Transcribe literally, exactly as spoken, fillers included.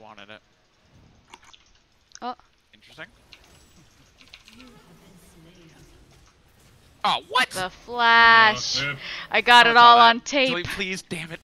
wanted it. Oh. Interesting. Oh, what? The flash. Uh, I got No, it it's all all that. on tape. Joey, please, damn it.